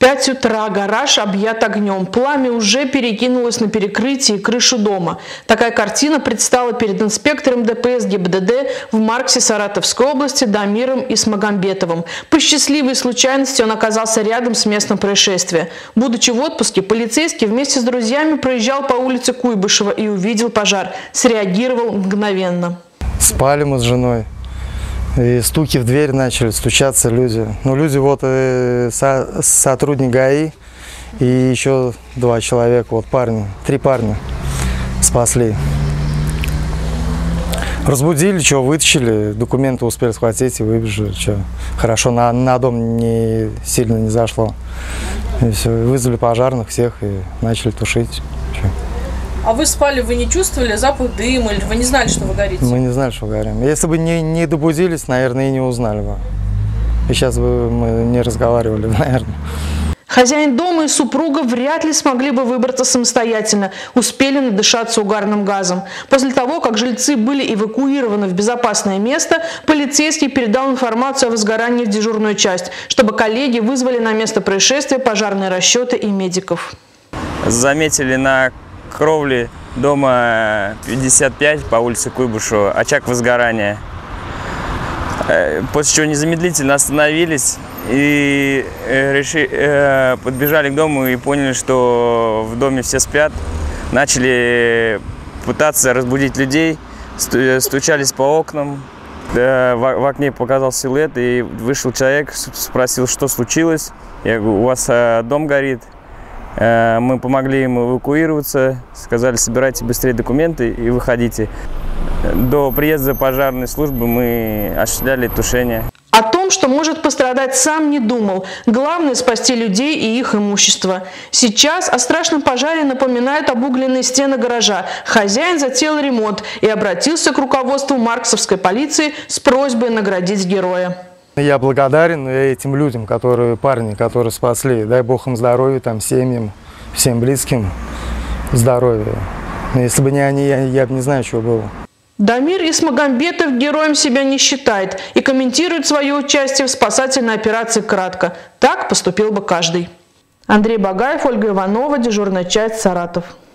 5 утра гараж объят огнем. Пламя уже перекинулось на перекрытие и крышу дома. Такая картина предстала перед инспектором ДПС ГИБДД в Марксе Саратовской области Дамиром Исмагамбетовым. По счастливой случайности он оказался рядом с местом происшествия. Будучи в отпуске, полицейский вместе с друзьями проезжал по улице Куйбышева и увидел пожар. Среагировал мгновенно. Спали мы с женой. И стуки в дверь начали, стучаться люди. Ну, люди вот сотрудник ГАИ и еще 2 человека, вот парни, 3 парня спасли. Разбудили, что, вытащили, документы успели схватить и выбежали. Что. Хорошо, на дом не сильно не зашло. И все, вызвали пожарных всех и начали тушить. Что. А вы спали, вы не чувствовали запах дыма, или вы не знали, что вы горите? Мы не знали, что горим. Если бы не добудились, наверное, и не узнали бы. И сейчас бы мы не разговаривали, наверное. Хозяин дома и супруга вряд ли смогли бы выбраться самостоятельно, успели надышаться угарным газом. После того, как жильцы были эвакуированы в безопасное место, полицейский передал информацию о возгорании в дежурную часть, чтобы коллеги вызвали на место происшествия пожарные расчеты и медиков. Заметили на кровле дома 55 по улице Куйбышева очаг возгорания. После чего незамедлительно остановились и подбежали к дому и поняли, что в доме все спят. Начали пытаться разбудить людей, стучались по окнам. В окне показался силуэт, и вышел человек, спросил, что случилось. Я говорю, у вас дом горит. Мы помогли ему эвакуироваться, сказали, собирайте быстрее документы и выходите. До приезда пожарной службы мы осуществляли тушение. О том, что может пострадать, сам не думал. Главное – спасти людей и их имущество. Сейчас о страшном пожаре напоминают обугленные стены гаража. Хозяин затеял ремонт и обратился к руководству марксовской полиции с просьбой наградить героя. Я благодарен этим людям, парни, которые спасли. Дай Бог им здоровья, там, семьям, всем близким здоровья. Если бы не они, я бы не знаю, что было. Дамир Исмагамбетов героем себя не считает и комментирует свое участие в спасательной операции кратко. Так поступил бы каждый. Андрей Багаев, Ольга Иванова, дежурная часть, Саратов.